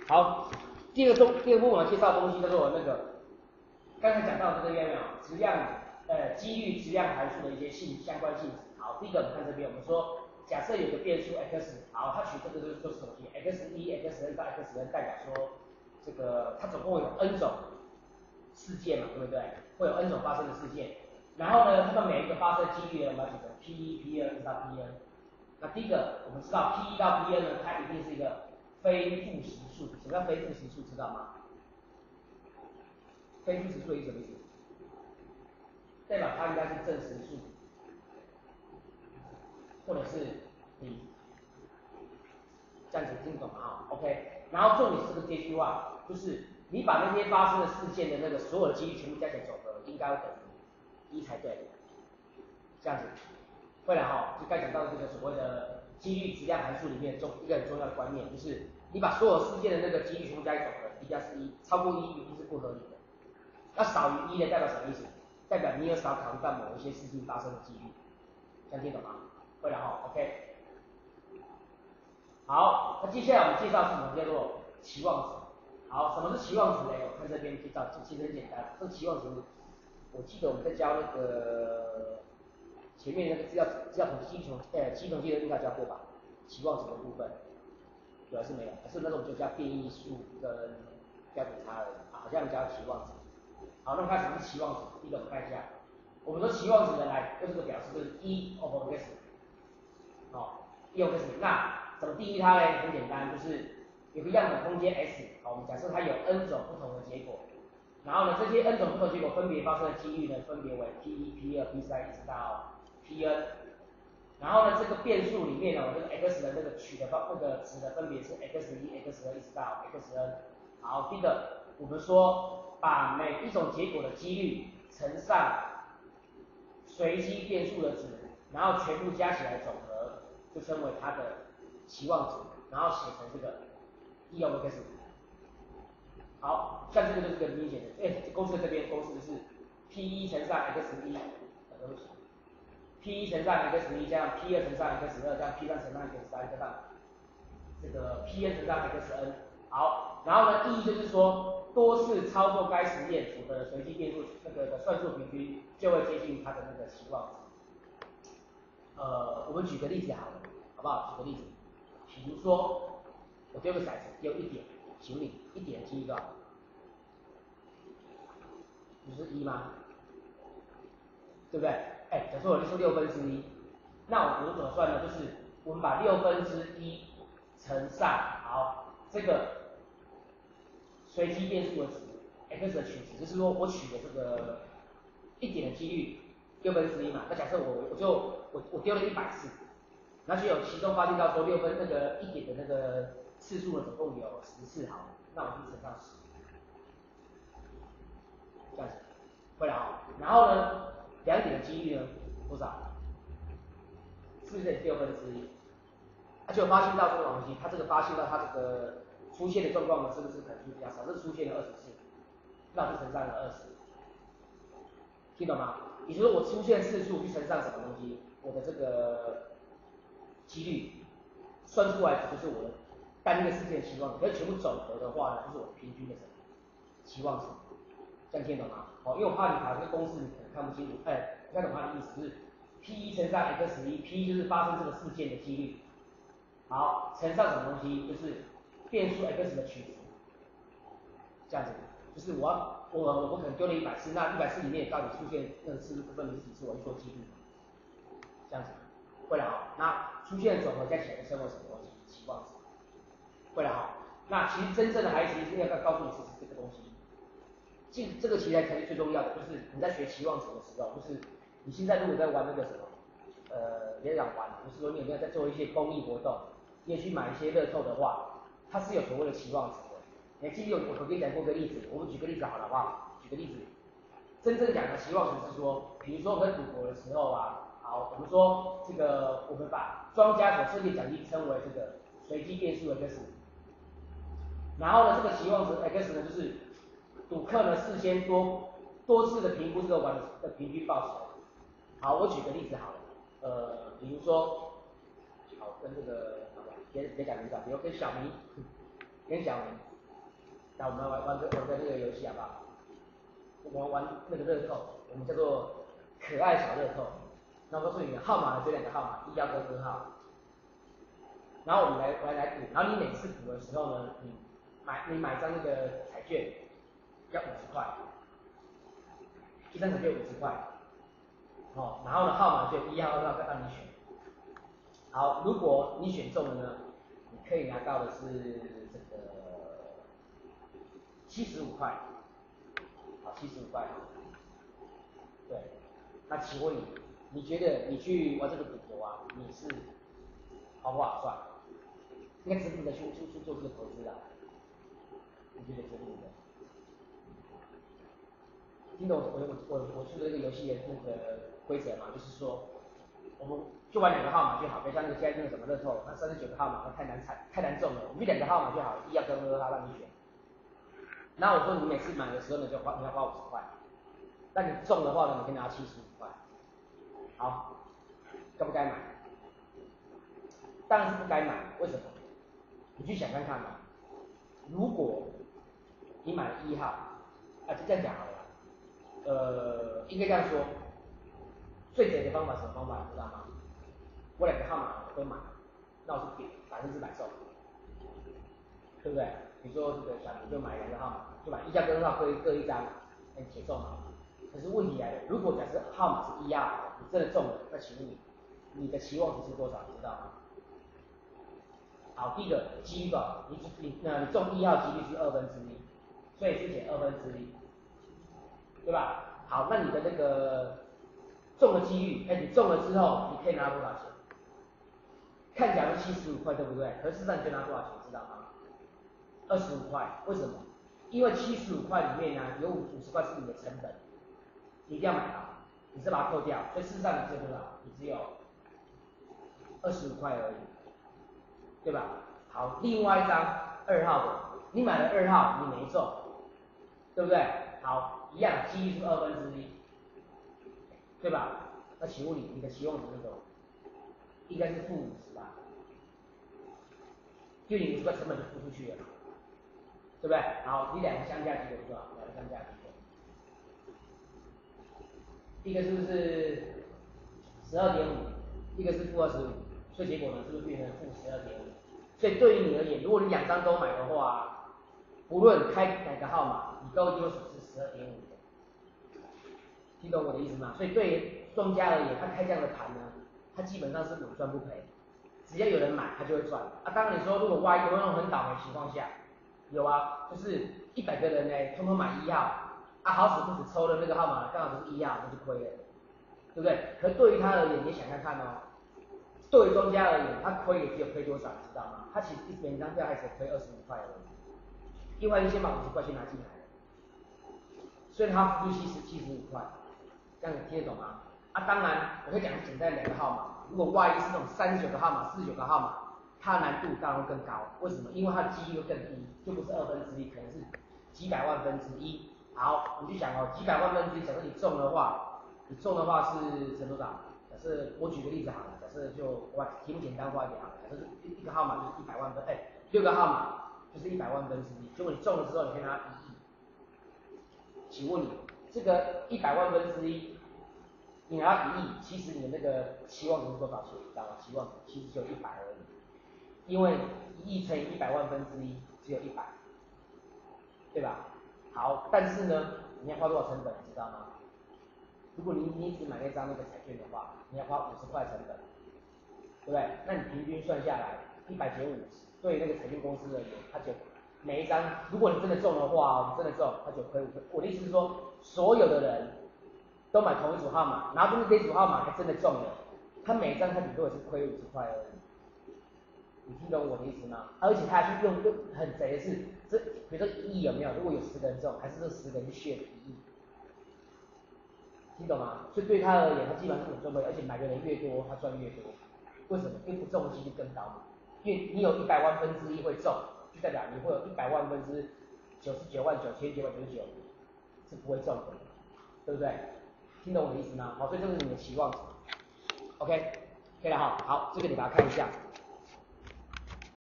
好，第二部分我要介绍的东西叫做那个刚才讲到这个有没有质量几率质量函数的一些相关性质。好，第一个我们看这边，我们说假设有个变数 x， 好，它取这个就是什么题 x1 x2 到 xn 代表说这个它总共有 n 种事件嘛，对不对？会有 n 种发生的事件，然后呢，它们每一个发生几率呢，我们要举成 p1 p2 一直到 pn。那第一个我们知道 p1 到 pn 呢，它一定是一个非负实数。什么叫非负实数？知道吗？非负实数的意思什么意思？代表它应该是正实数，或者是零，这样子听懂吗？啊 ，OK。然后重点是这句话，就是你把那些发生的事件的那个所有的几率全部加起来总和，应该要等于1才对。这样子，会了哈，就该讲到这个所谓的几率质量函数里面一个很重要的观念，就是你把所有事件的那个几率全部加起来总和，一定要是1，超过1一定是不合理的。要少于1的代表什么意思？代表你有少考虑到某一些事情发生的几率，这样听懂吗？会了哈 ，OK。好，那接下来我们介绍是什么叫做期望值。好，什么是期望值呢？我看这边介绍，这其实很简单。这个期望值，我记得我们在教那个前面那个资料统计基统计的应该教过吧？期望值的部分，有还是没有？还是那种就叫变异数跟标准差而已啊？好像叫期望值。好，那么看什么是期望值？第一个我们看一下，我们说期望值呢，来用这个表示就是 E over x， 好 ，E over x， 那怎么定义它呢？很简单，就是有个样本空间 S， 好，我们假设它有 n 种不同的结果，然后呢，这些 n 种不同结果分别发生的几率呢，分别为 P1、P2、P3 一直到 Pn。然后呢，这个变数里面呢，这个 x 的那个取的那个值的分别是 x1、x2 一直到 xn。好，第一个我们说把每一种结果的几率乘上随机变数的值，然后全部加起来总和，就称为它的期望值，然后写成这个 E over x。好，像这个就是个明显的，公式这边公式就是 P1 乘上 x1，对不起。P1 乘上 x1 加上 P2 乘上 x2 加上 P3 乘上 x3 加上这个 Pn 乘上 xn。好，然后呢，意义就是说多次操作该实验组合的随机变数那个的算术平均就会接近它的那个期望值。我们举个例子好了，好不好？举个例子，比如说我丢个骰子，丢1点，请你1点的几率多少？不是1吗？对不对？假设我是1/6，那我怎么算呢？就是我们把1/6乘上好这个随机变数的值 x 的取值，就是说我取的这个1点的几率1/6嘛。那假设我丢了100次，然后就有其中发现到说1点的那个次数呢，总共有10次好了，那我就乘上10，这样子会了啊。然后呢，2点的几率呢多少？4/6，就发现到这个东西，它这个发现到它这个出现的状况呢，是不是可能性比较少？这出现了20次，那我就乘上了20，听懂吗？也就是说我出现次数去乘上什么东西，我的这个几率算出来就是我的单一个事件的期望值，可是全部总和的话呢，就是我的平均的什么期望值，这样听懂吗？因为我怕你把这个公式你可能看不清楚，不太懂它的意思，就是 P1 乘上 x1，P 就是发生这个事件的几率。好，乘上什么东西？就是变数 x 的取值，这样子，就是我可能丢了100次，那100次里面到底出现那个次数分别是几次，我去做几率，这样子，会了哈。那出现的总和加起来就称为什么东西？期望值，会了哈。那其实真正的还其实要告诉你是这个东西，这个其实才是最重要的，就是你在学期望值的时候，就是你现在如果在玩那个什么，别讲玩，就是说你有没有在做一些公益活动？你也去买一些乐透的话，它是有所谓的期望值的。你还记得我跟你讲过个例子，我们举个例子好了，好不好？举个例子，真正讲的期望值是说，比如说我们在赌博的时候啊，好，我们说这个我们把庄家所设定奖金称为这个随机变数 x， 然后呢，这个期望值 x 呢，就是赌客呢事先多次的评估这个玩的平均报酬。好，我举个例子好了，比如说，好跟这个别讲名字，比如跟小明，跟小明， 那我们玩个那个游戏好不好？我们玩那个乐透，我们叫做可爱小乐透。那我告诉你，号码只有2个号码，1号跟2号。然后我们来赌，然后你每次赌的时候呢，你买张那个彩券要50块，一张彩券50块。哦，然后呢，号码就1号、2号让你选。好，如果你选中了呢，你可以拿到的是这个75块，好，75块。对，那请问你觉得你去玩这个赌博啊，你是划不划算？应该值不值得去做这个投资啊？你觉得值不值得？听懂我说的这个游戏的那个规则嘛，就是说，我们就玩2个号码就好，别像那个现在那个什么乐透，那39个号码那太难中了，我们就2个号码就好，1号跟2号让你选。然后我说你每次买的时候呢，你要花50块，那你中的话呢，你可以拿75块。好，该不该买？当然是不该买，为什么？你去想看看嘛。如果你买了1号，就这样讲好了。应该这样说，最贼的方法是什么方法？你知道吗？我2个号码都买，那我是100%中，对不对？比如说这个小明就买2个号码，就买1号跟2号各一张，解中嘛。可是问题来了，如果假设号码是1号，你真的中了，那请问你的期望值是多少？你知道吗？好，第一个几率吧，你中1号几率是1/2，所以是减1/2，对吧？好，那你的那个中的几率，你中了之后，你可以拿多少钱？看起来是75块，对不对？可是事实上你可以拿多少钱，知道吗？25块，为什么？因为75块里面呢，有50块是你的成本，你一定要买到，你是把它扣掉，所以事实上你只有多少？你只有25块而已，对吧？好，另外一张2号的，你买了2号，你没中，对不对？好，一样，几率是1/2，对吧？那请问你的期望值是多少？应该是-50吧？就你50块成本就付出去了，对不对？好，你2个相加结果是多少？2个相加结果，一个是不是12.5，一个是-25，所以结果呢是不是变成-12.5？所以对于你而言，如果你2张都买的话，不论开哪个号码，你都有损失12.5。听懂我的意思吗？所以对于庄家而言，他开这样的盘呢，他基本上是稳赚不赔，只要有人买，他就会赚。当然你说如果万一有那种很倒霉的情况下，有啊，就是100个人呢，通通买1号，好死不死抽的那个号码刚好就是1号，那就亏了，对不对？可是对于他而言，你想想看哦，对于庄家而言，他亏也只有亏多少，你知道吗？他其实每张票还只亏25块而已，因为先把50块先拿进来了，所以他付出75块。这样子听得懂吗？当然，我会讲简单2个号码。如果万一是那种39个号码、49个号码，它的难度当然会更高。为什么？因为它的几率会更低，就不是1/2，可能是几百万分之一。好，你就想哦，几百万分之一，假设你中的话是乘多少？假设我举个例子好了，假设就题目简单化一点好了，假设一个号码就是100万分，6个号码就是100万分之一。结果你中了之后，你可以拿1亿。请问你这个100万分之一？你拿1亿，其实你的那个期望值是多少钱？你知道吗？期望值其实只有100而已，因为1亿乘以100万分之一只有100，对吧？好，但是呢，你要花多少成本？你知道吗？如果你只买那张那个彩券的话，你要花50块成本，对不对？那你平均算下来，100减50，对于那个彩券公司而言，它就每一张，如果你真的中的话，你真的中，它就亏5块。我的意思是说，所有的人都买同一组号码，然后就是这组号码还真的中了，他每一张他顶多也是亏50块而已。你听懂我的意思吗？而且他还去用很贼的是，比如说1亿有没有？如果有10个人中，还是这10个人去share1亿，听懂吗？所以对他而言，他基本上是稳赚不赔，而且买的人越多，他赚越多。为什么？因为不中的几率更高。因为你有100万分之一会中，就代表你会有100万分之999999是不会中的，对不对？听懂我的意思吗？好，所以这是你的期望值。OK， 可以了哈。好，这个你把它看一下。